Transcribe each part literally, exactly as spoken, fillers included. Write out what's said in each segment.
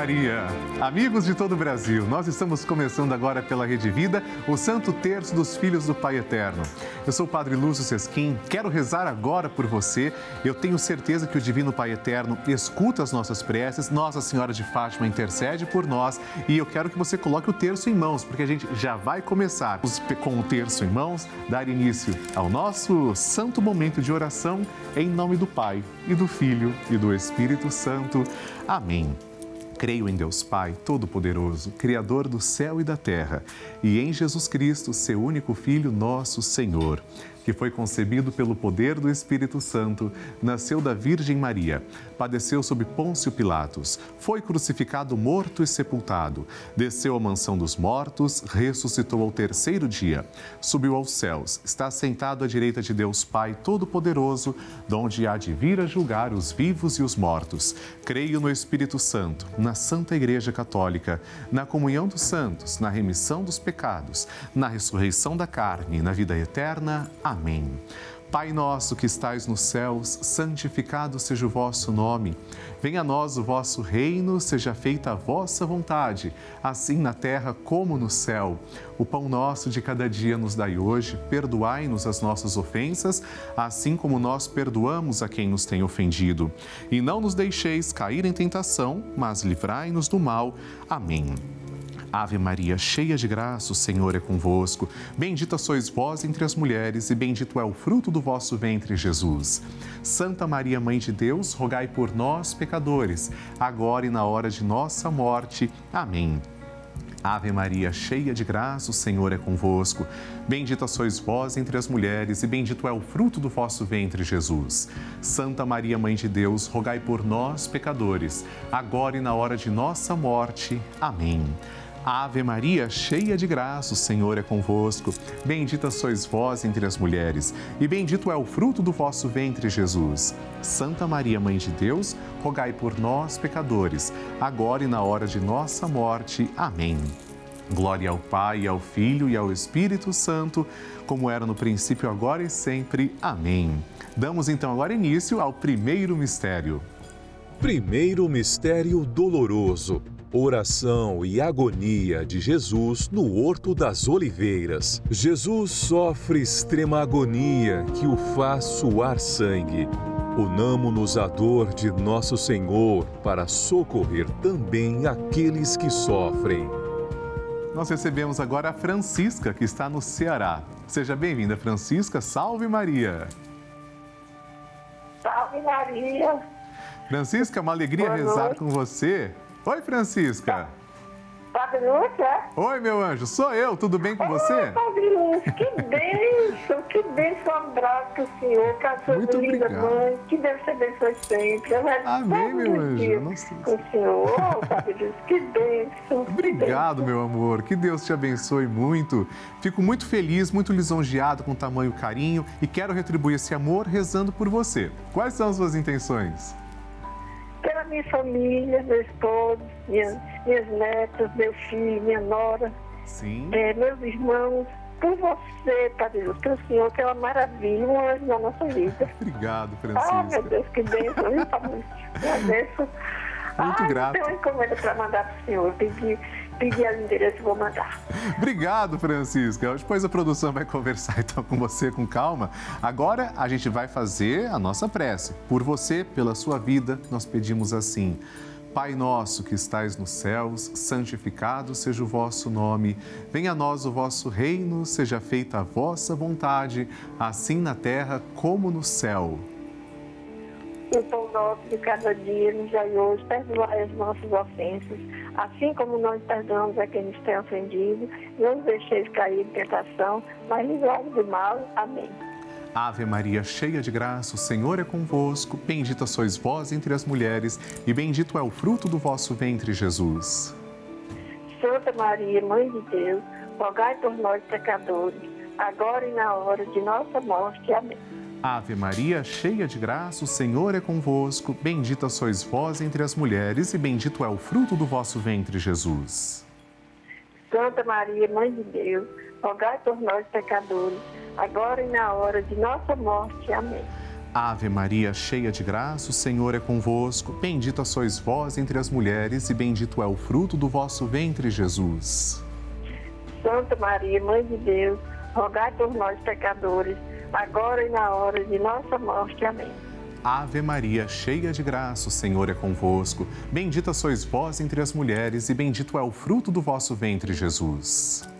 Maria! Amigos de todo o Brasil, nós estamos começando agora pela Rede Vida, o Santo Terço dos Filhos do Pai Eterno. Eu sou o Padre Lúcio Sesquim, quero rezar agora por você. Eu tenho certeza que o Divino Pai Eterno escuta as nossas preces, Nossa Senhora de Fátima intercede por nós e eu quero que você coloque o terço em mãos, porque a gente já vai começar com o terço em mãos, dar início ao nosso santo momento de oração, em nome do Pai, e do Filho, e do Espírito Santo. Amém. Creio em Deus Pai Todo-Poderoso, Criador do céu e da terra, e em Jesus Cristo, seu único Filho, nosso Senhor, que foi concebido pelo poder do Espírito Santo, nasceu da Virgem Maria, padeceu sob Pôncio Pilatos, foi crucificado, morto e sepultado, desceu à mansão dos mortos, ressuscitou ao terceiro dia, subiu aos céus, está sentado à direita de Deus Pai Todo-Poderoso, donde há de vir a julgar os vivos e os mortos. Creio no Espírito Santo, na Santa Igreja Católica, na comunhão dos santos, na remissão dos pecados, na ressurreição da carne, na vida eterna. Amém. Pai nosso que estais nos céus, santificado seja o vosso nome. Venha a nós o vosso reino, seja feita a vossa vontade, assim na terra como no céu. O pão nosso de cada dia nos dai hoje, perdoai-nos as nossas ofensas, assim como nós perdoamos a quem nos tem ofendido. E não nos deixeis cair em tentação, mas livrai-nos do mal. Amém. Ave Maria, cheia de graça, o Senhor é convosco. Bendita sois vós entre as mulheres e bendito é o fruto do vosso ventre, Jesus. Santa Maria, Mãe de Deus, rogai por nós, pecadores, agora e na hora de nossa morte. Amém. Ave Maria, cheia de graça, o Senhor é convosco. Bendita sois vós entre as mulheres e bendito é o fruto do vosso ventre, Jesus. Santa Maria, Mãe de Deus, rogai por nós, pecadores, agora e na hora de nossa morte. Amém. Ave Maria, cheia de graça, o Senhor é convosco. Bendita sois vós entre as mulheres, e bendito é o fruto do vosso ventre, Jesus. Santa Maria, Mãe de Deus, rogai por nós, pecadores, agora e na hora de nossa morte. Amém. Glória ao Pai, ao Filho e ao Espírito Santo, como era no princípio, agora e sempre. Amém. Damos então agora início ao primeiro mistério. Primeiro mistério doloroso. Oração e agonia de Jesus no Horto das Oliveiras. Jesus sofre extrema agonia que o faz suar sangue. Unamo-nos à dor de nosso Senhor para socorrer também aqueles que sofrem. Nós recebemos agora a Francisca, que está no Ceará. Seja bem-vinda, Francisca. Salve Maria! Salve Maria! Francisca, uma alegria Boa rezar noite. com você. Oi, Francisca. Padre Lúcio, é? Oi, meu anjo. Sou eu. Tudo bem com você? Oi, Padre Lúcio, que bênção, que bênção, abraço pro Senhor, com a sua Muito linda obrigado. mãe, que Deus te abençoe sempre. Eu rezo Amém, todos meu os anjo. dias Nossa. com o Senhor. Oh, Padre Lúcio, que bênção. que Obrigado, bênção. meu amor. Que Deus te abençoe muito. Fico muito feliz, muito lisonjeado com tamanho carinho e quero retribuir esse amor rezando por você. Quais são as suas intenções? Pela minha família, meu esposo, minhas, minhas netas, meu filho, minha nora, Sim. é, meus irmãos, por você, Padre Lúcio, pelo Senhor, que é uma maravilha, um anjo na nossa vida. Obrigado, Ah, meu Francisca. Deus, que bênção, viu, Padre? Agradeço. Muito ah, grato. Tem uma encomenda para mandar para o senhor. Pedi, pedi o endereço e vou mandar. Obrigado, Francisca. Depois a produção vai conversar então com você com calma. Agora a gente vai fazer a nossa prece. Por você, pela sua vida, nós pedimos assim: Pai nosso que estais nos céus, santificado seja o vosso nome. Venha a nós o vosso reino, seja feita a vossa vontade, assim na terra como no céu. O pão nosso de cada dia nos dai hoje, perdoai as nossas ofensas, assim como nós perdoamos a quem nos tem ofendido. Não nos deixeis cair em tentação, mas livrai-nos do mal. Amém. Ave Maria, cheia de graça, o Senhor é convosco. Bendita sois vós entre as mulheres e bendito é o fruto do vosso ventre, Jesus. Santa Maria, Mãe de Deus, rogai por nós, pecadores, agora e na hora de nossa morte. Amém. Ave Maria, cheia de graça, o Senhor é convosco. Bendita sois vós entre as mulheres e bendito é o fruto do vosso ventre, Jesus. Santa Maria, Mãe de Deus, rogai por nós, pecadores, agora e na hora de nossa morte. Amém. Ave Maria, cheia de graça, o Senhor é convosco. Bendita sois vós entre as mulheres e bendito é o fruto do vosso ventre, Jesus. Santa Maria, Mãe de Deus, rogai por nós, pecadores, agora e na hora de nossa morte. Amém. Ave Maria, cheia de graça, o Senhor é convosco. Bendita sois vós entre as mulheres e bendito é o fruto do vosso ventre, Jesus.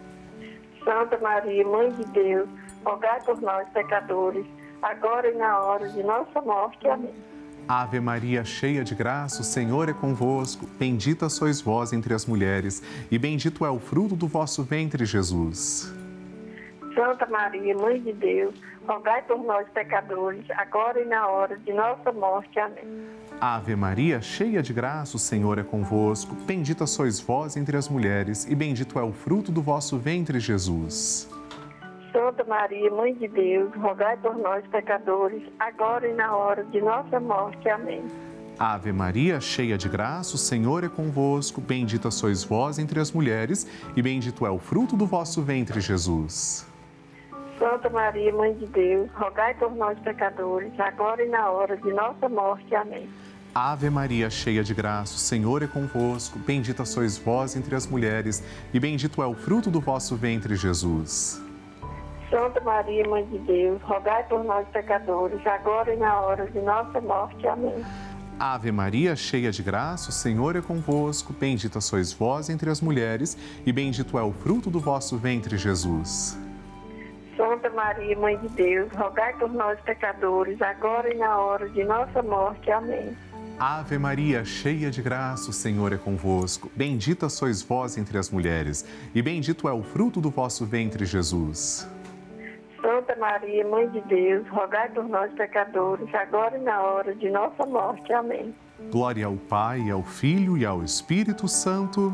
Santa Maria, Mãe de Deus, rogai por nós, pecadores, agora e na hora de nossa morte. Amém. Ave Maria, cheia de graça, o Senhor é convosco. Bendita sois vós entre as mulheres e bendito é o fruto do vosso ventre, Jesus. Santa Maria, Mãe de Deus, rogai por nós, pecadores, agora e na hora de nossa morte. Amém. Ave Maria, cheia de graça, o Senhor é convosco. Bendita sois vós entre as mulheres e bendito é o fruto do vosso ventre, Jesus. Santa Maria, Mãe de Deus, rogai por nós, pecadores, agora e na hora de nossa morte. Amém. Ave Maria, cheia de graça, o Senhor é convosco. Bendita sois vós entre as mulheres e bendito é o fruto do vosso ventre, Jesus. Santa Maria, Mãe de Deus, rogai por nós, pecadores, agora e na hora de nossa morte. Amém. Ave Maria, cheia de graça, o Senhor é convosco. Bendita sois vós entre as mulheres e bendito é o fruto do vosso ventre, Jesus. Santa Maria, Mãe de Deus, rogai por nós, pecadores, agora e na hora de nossa morte. Amém. Ave Maria, cheia de graça, o Senhor é convosco. Bendita sois vós entre as mulheres e bendito é o fruto do vosso ventre, Jesus. Santa Maria, Mãe de Deus, rogai por nós, pecadores, agora e na hora de nossa morte. Amém. Ave Maria, cheia de graça, o Senhor é convosco. Bendita sois vós entre as mulheres e bendito é o fruto do vosso ventre, Jesus. Santa Maria, Mãe de Deus, rogai por nós, pecadores, agora e na hora de nossa morte. Amém. Glória ao Pai, ao Filho e ao Espírito Santo.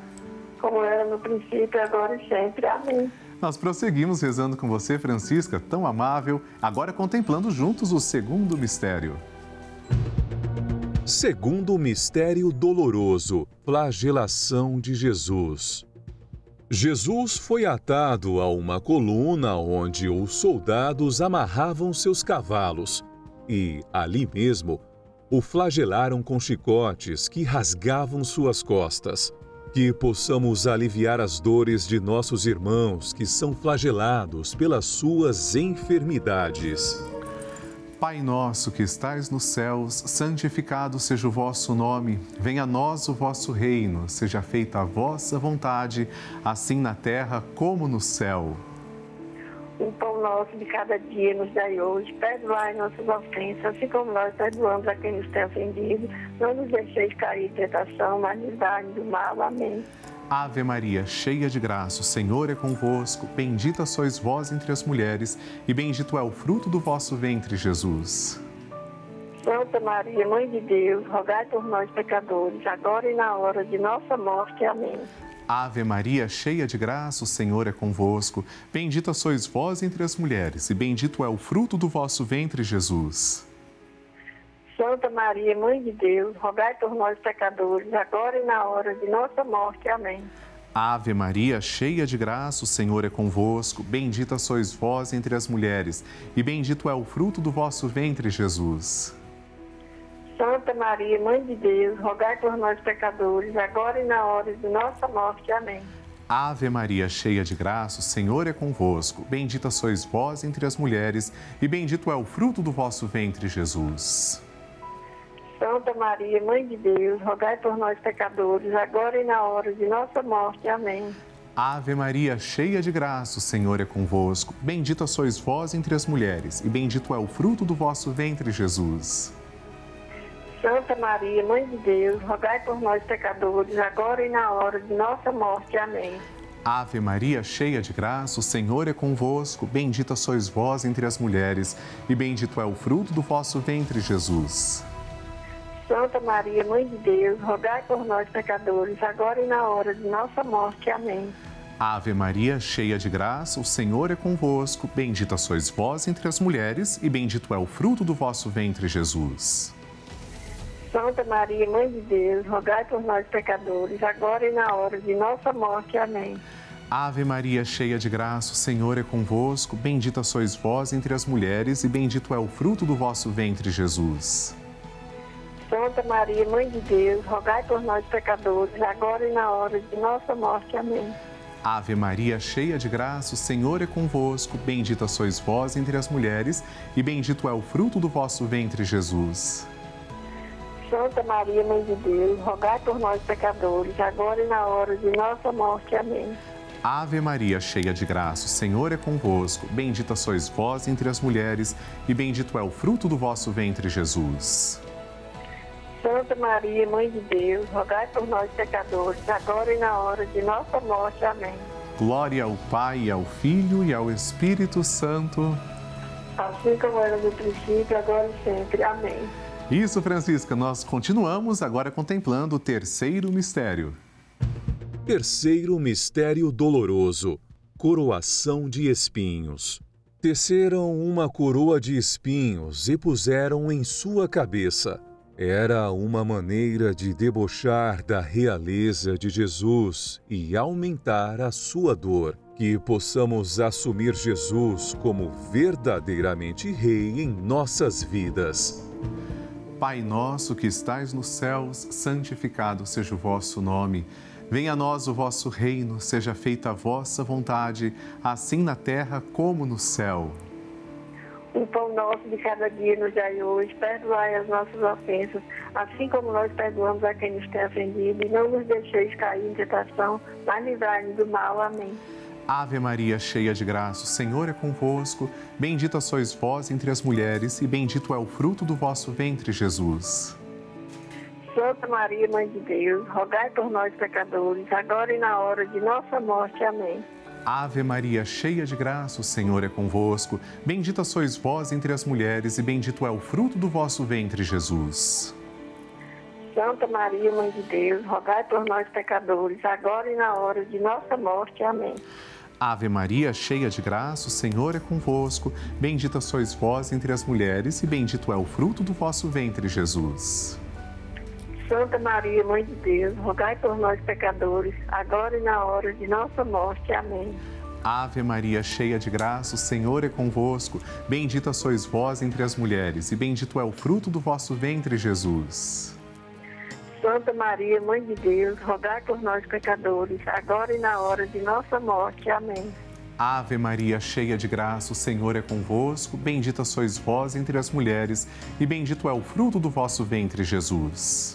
Como era no princípio, agora e sempre. Amém. Nós prosseguimos rezando com você, Francisca, tão amável, agora contemplando juntos o segundo mistério. Segundo mistério doloroso, flagelação de Jesus. Jesus foi atado a uma coluna onde os soldados amarravam seus cavalos e, ali mesmo, o flagelaram com chicotes que rasgavam suas costas. Que possamos aliviar as dores de nossos irmãos que são flagelados pelas suas enfermidades. Pai nosso que estais nos céus, santificado seja o vosso nome. Venha a nós o vosso reino. Seja feita a vossa vontade, assim na terra como no céu. O pão nosso de cada dia nos dai hoje. Perdoai nossas ofensas, assim como nós perdoamos a quem nos tem ofendido. Não nos deixeis cair em tentação, mas nos dai do mal. Amém. Ave Maria, cheia de graça, o Senhor é convosco. Bendita sois vós entre as mulheres e bendito é o fruto do vosso ventre, Jesus. Santa Maria, Mãe de Deus, rogai por nós, pecadores, agora e na hora de nossa morte. Amém. Ave Maria, cheia de graça, o Senhor é convosco. Bendita sois vós entre as mulheres e bendito é o fruto do vosso ventre, Jesus. Santa Maria, Mãe de Deus, rogai por nós, pecadores, agora e na hora de nossa morte. Amém. Ave Maria, cheia de graça, o Senhor é convosco. Bendita sois vós entre as mulheres e bendito é o fruto do vosso ventre, Jesus. Santa Maria, Mãe de Deus, rogai por nós, pecadores, agora e na hora de nossa morte. Amém. Ave Maria, cheia de graça, o Senhor é convosco. Bendita sois vós entre as mulheres e bendito é o fruto do vosso ventre, Jesus. Santa Maria, Mãe de Deus, rogai por nós, pecadores, agora e na hora de nossa morte. Amém. Ave Maria, cheia de graça, o Senhor é convosco. Bendita sois vós entre as mulheres e bendito é o fruto do vosso ventre, Jesus. Santa Maria, Mãe de Deus, rogai por nós, pecadores, agora e na hora de nossa morte. Amém. Ave Maria, cheia de graça, o Senhor é convosco. Bendita sois vós entre as mulheres e bendito é o fruto do vosso ventre, Jesus. Santa Maria, Mãe de Deus, rogai por nós, pecadores, agora e na hora de nossa morte. Amém. Ave Maria, cheia de graça, o Senhor é convosco. Bendita sois vós entre as mulheres e bendito é o fruto do vosso ventre, Jesus. Santa Maria, Mãe de Deus, rogai por nós, pecadores, agora e na hora de nossa morte. Amém. Ave Maria, cheia de graça, o Senhor é convosco. Bendita sois vós entre as mulheres e bendito é o fruto do vosso ventre, Jesus. Santa Maria, Mãe de Deus, rogai por nós, pecadores, agora e na hora de nossa morte. Amém. Ave Maria, cheia de graça, o Senhor é convosco. Bendita sois vós entre as mulheres e bendito é o fruto do vosso ventre, Jesus. Santa Maria, Mãe de Deus, rogai por nós, pecadores, agora e na hora de nossa morte. Amém. Ave Maria, cheia de graça, o Senhor é convosco. Bendita sois vós entre as mulheres e bendito é o fruto do vosso ventre, Jesus. Santa Maria, Mãe de Deus, rogai por nós, pecadores, agora e na hora de nossa morte. Amém. Glória ao Pai, ao Filho e ao Espírito Santo. Assim como era no princípio, agora e sempre. Amém. Isso, Francisca, nós continuamos agora contemplando o terceiro mistério. Terceiro mistério doloroso, coroação de espinhos. Teceram uma coroa de espinhos e puseram em sua cabeça. Era uma maneira de debochar da realeza de Jesus e aumentar a sua dor. Que possamos assumir Jesus como verdadeiramente Rei em nossas vidas. Pai nosso que estais nos céus, santificado seja o vosso nome. Venha a nós o vosso reino, seja feita a vossa vontade, assim na terra como no céu. O pão nosso de cada dia nos dai hoje, perdoai as nossas ofensas, assim como nós perdoamos a quem nos tem ofendido, e não nos deixeis cair em tentação, mas livrai-nos do mal. Amém. Ave Maria, cheia de graça, o Senhor é convosco. Bendita sois vós entre as mulheres e bendito é o fruto do vosso ventre, Jesus. Santa Maria, Mãe de Deus, rogai por nós, pecadores, agora e na hora de nossa morte. Amém. Ave Maria, cheia de graça, o Senhor é convosco. Bendita sois vós entre as mulheres e bendito é o fruto do vosso ventre, Jesus. Santa Maria, Mãe de Deus, rogai por nós, pecadores, agora e na hora de nossa morte. Amém. Ave Maria, cheia de graça, o Senhor é convosco. Bendita sois vós entre as mulheres e bendito é o fruto do vosso ventre, Jesus. Santa Maria, Mãe de Deus, rogai por nós, pecadores, agora e na hora de nossa morte. Amém. Ave Maria, cheia de graça, o Senhor é convosco. Bendita sois vós entre as mulheres e bendito é o fruto do vosso ventre, Jesus. Santa Maria, Mãe de Deus, rogai por nós, pecadores, agora e na hora de nossa morte. Amém. Ave Maria, cheia de graça, o Senhor é convosco. Bendita sois vós entre as mulheres e bendito é o fruto do vosso ventre, Jesus.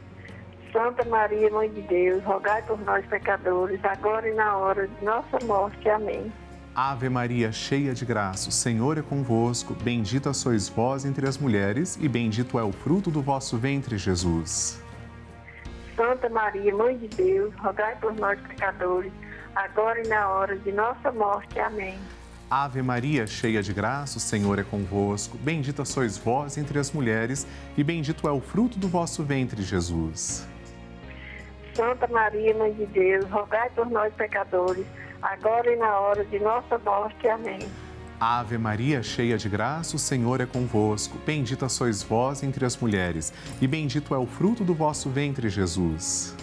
Santa Maria, Mãe de Deus, rogai por nós, pecadores, agora e na hora de nossa morte. Amém. Ave Maria, cheia de graça, o Senhor é convosco. Bendita sois vós entre as mulheres e bendito é o fruto do vosso ventre, Jesus. Santa Maria, Mãe de Deus, rogai por nós, pecadores, agora e na hora de nossa morte. Amém. Ave Maria, cheia de graça, o Senhor é convosco. Bendita sois vós entre as mulheres e bendito é o fruto do vosso ventre, Jesus. Santa Maria, Mãe de Deus, rogai por nós, pecadores, agora e na hora de nossa morte. Amém. Ave Maria, cheia de graça, o Senhor é convosco. Bendita sois vós entre as mulheres e bendito é o fruto do vosso ventre, Jesus.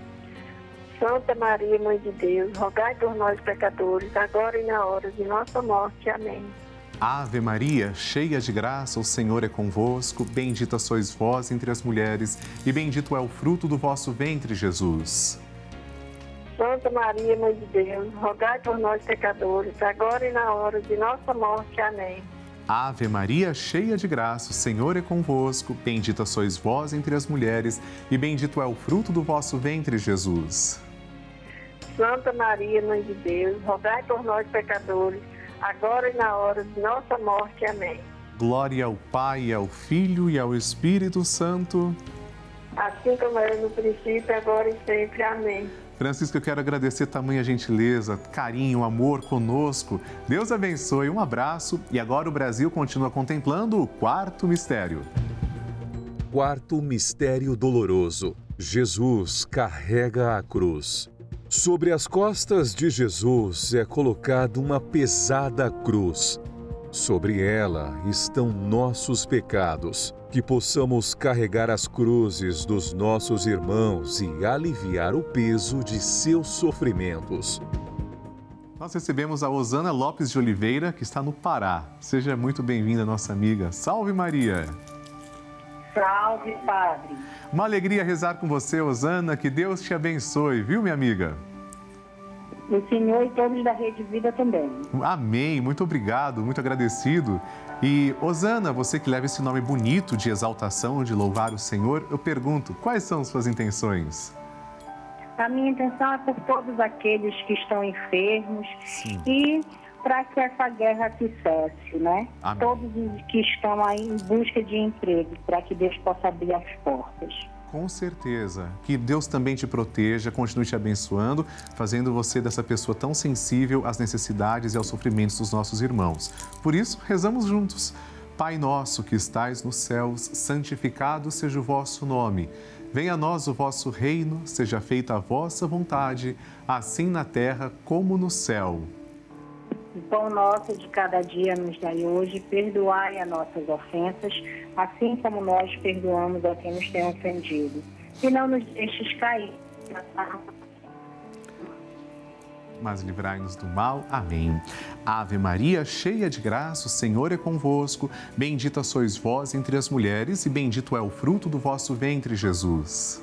Santa Maria, Mãe de Deus, rogai por nós, pecadores, agora e na hora de nossa morte. Amém. Ave Maria, cheia de graça, o Senhor é convosco. Bendita sois vós entre as mulheres e bendito é o fruto do vosso ventre, Jesus. Santa Maria, Mãe de Deus, rogai por nós, pecadores, agora e na hora de nossa morte. Amém. Ave Maria, cheia de graça, o Senhor é convosco. Bendita sois vós entre as mulheres e bendito é o fruto do vosso ventre, Jesus. Santa Maria, Mãe de Deus, rogai por nós, pecadores, agora e na hora de nossa morte. Amém. Glória ao Pai, ao Filho e ao Espírito Santo. Assim como era no princípio, agora e sempre. Amém. Francisco, eu quero agradecer tamanha gentileza, carinho, amor conosco. Deus abençoe, um abraço. E agora o Brasil continua contemplando o quarto mistério. Quarto mistério doloroso. Jesus carrega a cruz. Sobre as costas de Jesus é colocada uma pesada cruz. Sobre ela estão nossos pecados. Que possamos carregar as cruzes dos nossos irmãos e aliviar o peso de seus sofrimentos. Nós recebemos a Osana Lopes de Oliveira, que está no Pará. Seja muito bem-vinda, nossa amiga. Salve, Maria! Salve, Padre! Uma alegria rezar com você, Osana. Que Deus te abençoe, viu, minha amiga? O Senhor e todos da Rede Vida também. Amém. Muito obrigado, muito agradecido. E, Osana, você que leva esse nome bonito de exaltação, de louvar o Senhor, eu pergunto, quais são suas intenções? A minha intenção é por todos aqueles que estão enfermos. Sim. E para que essa guerra se cesse, né? Amém. Todos os que estão aí em busca de emprego, para que Deus possa abrir as portas. Com certeza. Que Deus também te proteja, continue te abençoando, fazendo você dessa pessoa tão sensível às necessidades e aos sofrimentos dos nossos irmãos. Por isso, rezamos juntos. Pai nosso que estais nos céus, santificado seja o vosso nome. Venha a nós o vosso reino, seja feita a vossa vontade, assim na terra como no céu. O pão nosso de cada dia nos dai hoje, perdoai as nossas ofensas, assim como nós perdoamos a quem nos tem ofendido. E não nos deixes cair. Mas livrai-nos do mal. Amém. Ave Maria, cheia de graça, o Senhor é convosco. Bendita sois vós entre as mulheres e bendito é o fruto do vosso ventre, Jesus.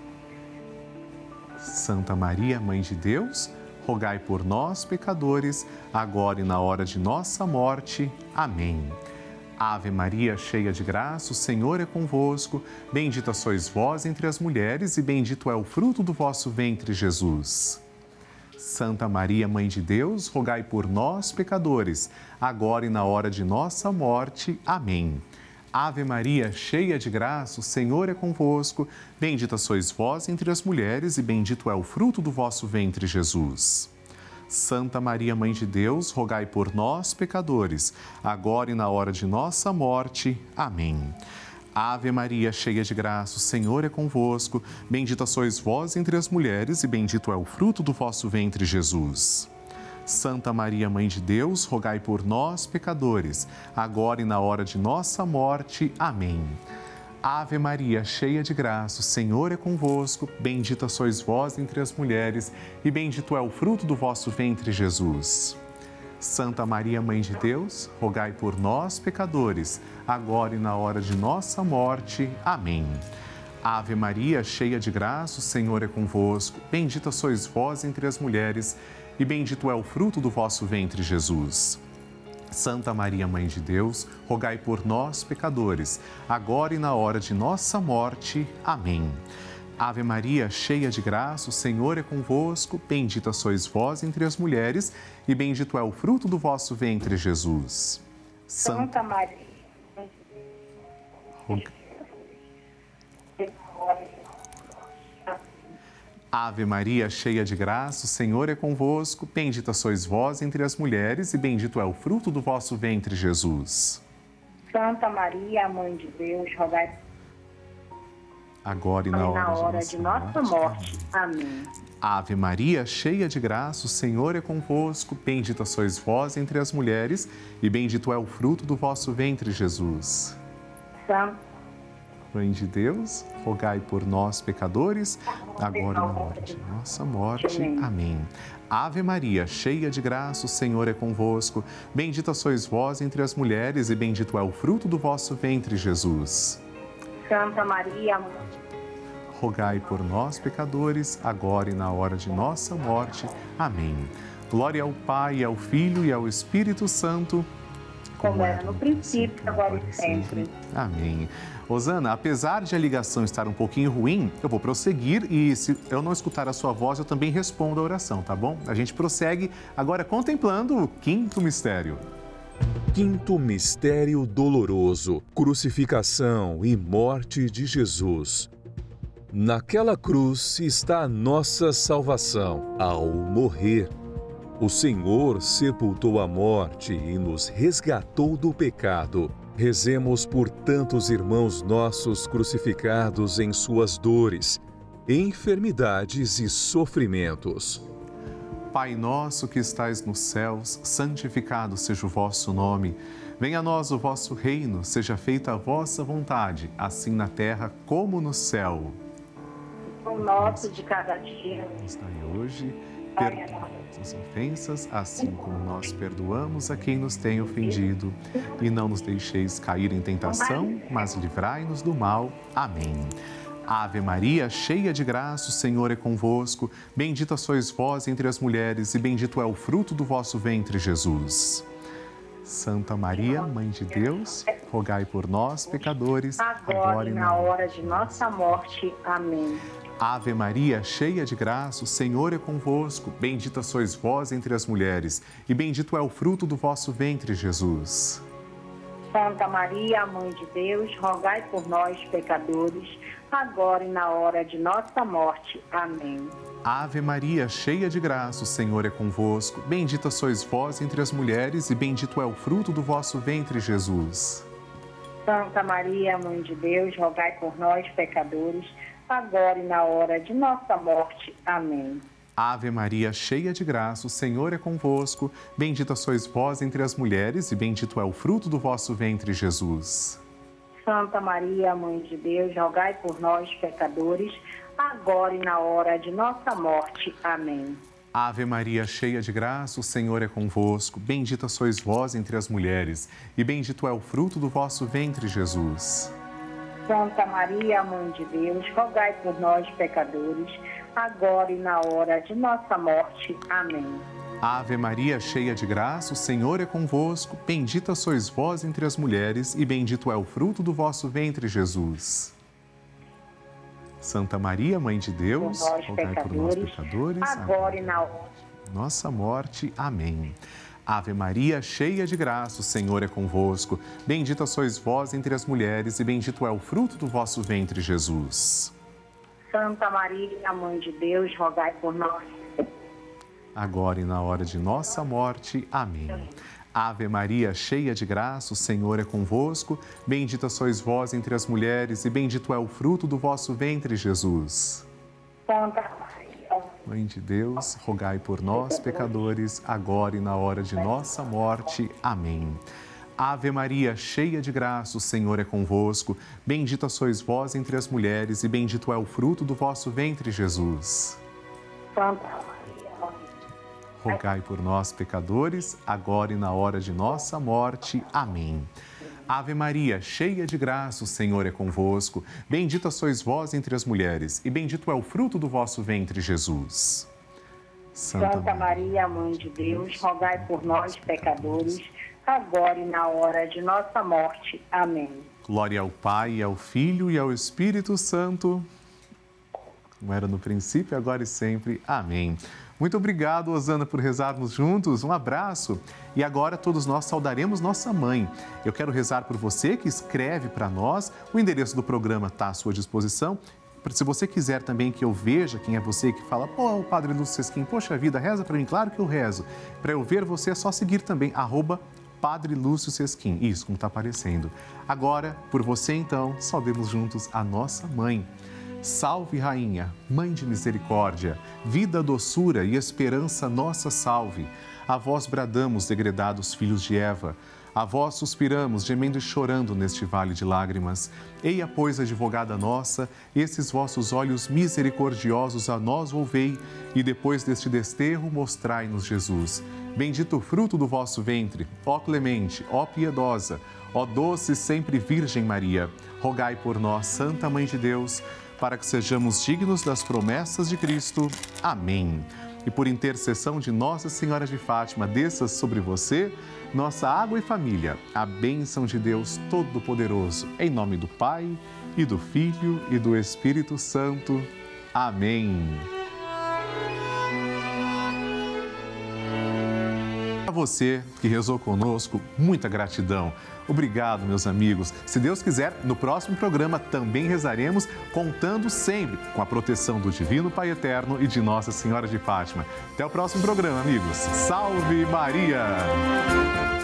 Santa Maria, Mãe de Deus, rogai por nós, pecadores, agora e na hora de nossa morte. Amém. Ave Maria, cheia de graça, o Senhor é convosco. Bendita sois vós entre as mulheres e bendito é o fruto do vosso ventre, Jesus. Santa Maria, Mãe de Deus, rogai por nós, pecadores, agora e na hora de nossa morte. Amém. Ave Maria, cheia de graça, o Senhor é convosco. Bendita sois vós entre as mulheres e bendito é o fruto do vosso ventre, Jesus. Santa Maria, Mãe de Deus, rogai por nós, pecadores, agora e na hora de nossa morte. Amém. Ave Maria, cheia de graça, o Senhor é convosco. Bendita sois vós entre as mulheres e bendito é o fruto do vosso ventre, Jesus. Santa Maria, Mãe de Deus, rogai por nós, pecadores, agora e na hora de nossa morte. Amém. Ave Maria, cheia de graça, o Senhor é convosco. Bendita sois vós entre as mulheres e bendito é o fruto do vosso ventre, Jesus. Santa Maria, Mãe de Deus, rogai por nós, pecadores, agora e na hora de nossa morte. Amém. Ave Maria, cheia de graça, o Senhor é convosco. Bendita sois vós entre as mulheres e bendito é o fruto do vosso ventre, Jesus. Santa Maria, Mãe de Deus, rogai por nós, pecadores, agora e na hora de nossa morte. Amém. Ave Maria, cheia de graça, o Senhor é convosco. Bendita sois vós entre as mulheres e bendito é o fruto do vosso ventre, Jesus. Santa Maria. Ave Maria, cheia de graça, o Senhor é convosco. Bendita sois vós entre as mulheres e bendito é o fruto do vosso ventre, Jesus. Santa Maria, Mãe de Deus, rogai agora e na hora, na hora de, de nossa nossa morte. Amém. Ave Maria, cheia de graça, o Senhor é convosco. Bendita sois vós entre as mulheres e bendito é o fruto do vosso ventre, Jesus. Santa Mãe de Deus, rogai por nós, pecadores, agora e na hora de nossa morte. Amém. Ave Maria, cheia de graça, o Senhor é convosco. Bendita sois vós entre as mulheres e bendito é o fruto do vosso ventre, Jesus. Santa Maria, rogai por nós, pecadores, agora e na hora de nossa morte. Amém. Glória ao Pai, ao Filho e ao Espírito Santo, como era no princípio, agora e sempre. Amém. Osana, apesar de a ligação estar um pouquinho ruim, eu vou prosseguir e se eu não escutar a sua voz, eu também respondo a oração, tá bom? A gente prossegue agora contemplando o quinto mistério. Quinto mistério doloroso, crucificação e morte de Jesus. Naquela cruz está a nossa salvação. Ao morrer, o Senhor sepultou a morte e nos resgatou do pecado. Rezemos por tantos irmãos nossos crucificados em suas dores, enfermidades e sofrimentos. Pai nosso que estais nos céus, santificado seja o vosso nome. Venha a nós o vosso reino, seja feita a vossa vontade, assim na terra como no céu. O nosso de cada dia nos dai hoje Perdoa-nos ofensas, assim como nós perdoamos a quem nos tem ofendido. E não nos deixeis cair em tentação, mas livrai-nos do mal. Amém. Ave Maria, cheia de graça, o Senhor é convosco. Bendita sois vós entre as mulheres, e bendito é o fruto do vosso ventre, Jesus. Santa Maria, Mãe de Deus, rogai por nós, pecadores, agora, agora e na hora de nossa morte. Amém. Ave Maria, cheia de graça, o Senhor é convosco. Bendita sois vós entre as mulheres, e bendito é o fruto do vosso ventre, Jesus. Santa Maria, Mãe de Deus, rogai por nós, pecadores, agora e na hora de nossa morte. Amém. Ave Maria, cheia de graça, o Senhor é convosco. Bendita sois vós entre as mulheres, e bendito é o fruto do vosso ventre, Jesus. Santa Maria, Mãe de Deus, rogai por nós, pecadores, agora e na hora de nossa morte. Amém. Ave Maria, cheia de graça, o Senhor é convosco. Bendita sois vós entre as mulheres, e bendito é o fruto do vosso ventre, Jesus. Santa Maria, Mãe de Deus, rogai por nós, pecadores, agora e na hora de nossa morte. Amém. Ave Maria, cheia de graça, o Senhor é convosco. Bendita sois vós entre as mulheres, e bendito é o fruto do vosso ventre, Jesus. Santa Maria, Mãe de Deus, rogai por nós, pecadores, agora e na hora de nossa morte. Amém. Ave Maria, cheia de graça, o Senhor é convosco. Bendita sois vós entre as mulheres, e bendito é o fruto do vosso ventre, Jesus. Santa Maria, Mãe de Deus, rogai por nós, pecadores, agora e na hora de nossa morte. Amém. Ave Maria, cheia de graça, o Senhor é convosco. Bendita sois vós entre as mulheres, e bendito é o fruto do vosso ventre, Jesus. Santa Maria, Mãe de Deus, rogai por nós, agora e na hora de nossa morte. Amém. Ave Maria, cheia de graça, o Senhor é convosco. Bendita sois vós entre as mulheres, e bendito é o fruto do vosso ventre, Jesus. Santa Maria, Mãe de Deus, rogai por nós, pecadores, agora e na hora de nossa morte. Amém. Ave Maria, cheia de graça, o Senhor é convosco. Bendita sois vós entre as mulheres, e bendito é o fruto do vosso ventre, Jesus. Santa Maria, rogai por nós, pecadores, agora e na hora de nossa morte. Amém. Ave Maria, cheia de graça, o Senhor é convosco. Bendita sois vós entre as mulheres, e bendito é o fruto do vosso ventre, Jesus. Santa, Santa Maria, Mãe de Deus, rogai por nós, pecadores, agora e na hora de nossa morte. Amém. Glória ao Pai, ao Filho e ao Espírito Santo, como era no princípio, agora e sempre. Amém. Muito obrigado, Osana, por rezarmos juntos. Um abraço. E agora todos nós saudaremos nossa mãe. Eu quero rezar por você que escreve para nós. O endereço do programa está à sua disposição. Se você quiser também que eu veja quem é você que fala, pô, o Padre Lúcio Sesquim, poxa vida, reza para mim. Claro que eu rezo. Para eu ver você é só seguir também, arroba Padre Lúcio Sesquim. Isso, como está aparecendo. Agora, por você então, saudemos juntos a nossa mãe. Salve, Rainha, Mãe de Misericórdia, vida, doçura e esperança nossa salve. A vós bradamos, degredados filhos de Eva. A vós suspiramos, gemendo e chorando neste vale de lágrimas. Eia, pois, advogada nossa, esses vossos olhos misericordiosos a nós volvei, e depois deste desterro mostrai-nos Jesus. Bendito o fruto do vosso ventre, ó clemente, ó piedosa, ó doce sempre Virgem Maria. Rogai por nós, Santa Mãe de Deus, para que sejamos dignos das promessas de Cristo. Amém. E por intercessão de Nossa Senhora de Fátima, desça sobre você, nossa água e família, a bênção de Deus Todo-Poderoso, em nome do Pai, e do Filho, e do Espírito Santo. Amém. A você que rezou conosco, muita gratidão. Obrigado, meus amigos. Se Deus quiser, no próximo programa também rezaremos, contando sempre com a proteção do Divino Pai Eterno e de Nossa Senhora de Fátima. Até o próximo programa, amigos. Salve Maria!